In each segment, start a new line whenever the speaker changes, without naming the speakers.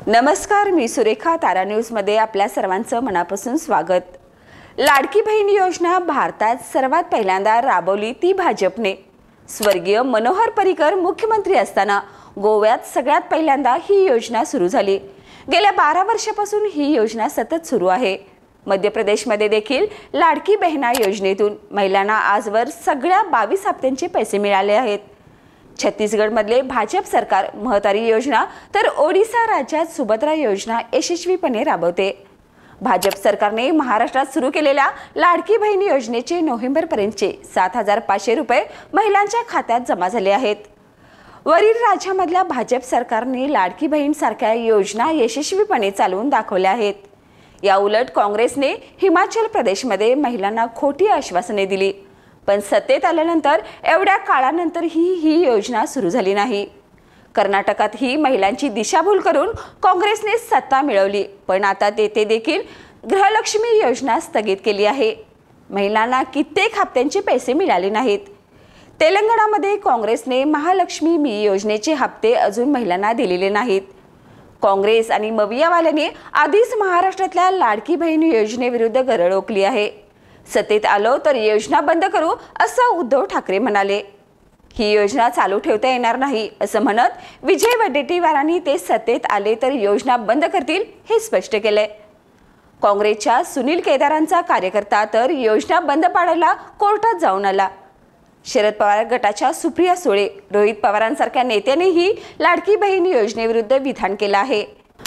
नमस्कार, मी सुरेखा. तारा न्यूजमध्ये आपल्या सर्वांचं मनापासून स्वागत. लाडकी बहीण योजना भारतात सर्वात पहिल्यांदा राबवली ती भाजपने. स्वर्गीय मनोहर पर्रिकर मुख्यमंत्री असताना गोव्यात सगळ्यात पहिल्यांदा ही योजना सुरू झाली. गेल्या 12 वर्षापासून ही योजना सतत सुरू आहे. मध्य प्रदेशमध्ये देखील लाडकी बहिणा योजनेतून महिलांना आजवर सगळ्या 22 हप्त्यांचे पैसे मिळाले आहेत. छत्तीसगडमधले भाजप सरकार महतारी योजना तर ओडिशा राज्यात सुभद्रा योजना यशस्वीपणे राबवते. भाजप सरकारने महाराष्ट्रात सुरू केलेल्या लाडकी बहीण योजनेचे नोव्हेंबरपर्यंतचे 7,500 रुपये महिलांच्या खात्यात जमा झाले आहेत. वरील राज्यामधल्या भाजप सरकारने लाडकी बहीण सारख्या योजना यशस्वीपणे चालवून दाखवल्या आहेत. या उलट काँग्रेसने हिमाचल प्रदेशमध्ये महिलांना खोटी आश्वासने दिली, पण सत्तेत आल्यानंतर एवढ्या काळानंतर ही योजना सुरू झाली नाही. कर्नाटकात ही महिलांची दिशाभूल करून काँग्रेसने सत्ता मिळवली, पण आता तेथे देखील गृहलक्ष्मी योजना स्थगित केली आहे. महिलांना कित्येक हप्त्यांचे पैसे मिळाले नाहीत. तेलंगणामध्ये काँग्रेसने महालक्ष्मी मी योजनेचे हप्ते अजून महिलांना दिलेले नाहीत. काँग्रेस आणि मवियावाल्याने आधीच महाराष्ट्रातल्या लाडकी बहीण योजनेविरुद्ध गरळ ओकली आहे. सत्तेत आलो तर योजना बंद करू असं उद्धव ठाकरे म्हणाले. ही योजना चालू ठेवता येणार नाही असं म्हणत विजय वडेट्टीवारांनी ते सत्तेत आले तर योजना बंद करतील हे स्पष्ट केले. काँग्रेसच्या सुनील केदारांचा कार्यकर्ता तर योजना बंद पाडायला कोर्टात जाऊन आला. शरद पवार गटाच्या सुप्रिया सुळे, रोहित पवारांसारख्या नेत्यांनीही लाडकी बहीण योजनेविरुद्ध विधान केलं आहे.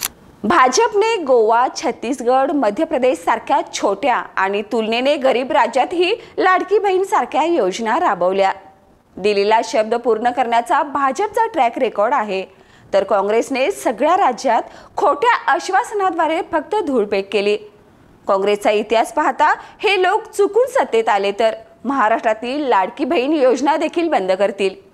भाजपने गोवा, छत्तीसगड, मध्य प्रदेश सारख्या छोट्या आणि तुलनेने गरीब राज्यातही लाडकी बहीण सारख्या योजना राबवल्या. दिलेला शब्द पूर्ण करण्याचा भाजपचा ट्रॅक रेकॉर्ड आहे, तर काँग्रेसने सगळ्या राज्यात खोट्या आश्वासनाद्वारे फक्त धूळपेक केली. काँग्रेसचा इतिहास पाहता हे लोक चुकून सत्तेत आले तर महाराष्ट्रातील लाडकी बहीण योजना देखील बंद करतील.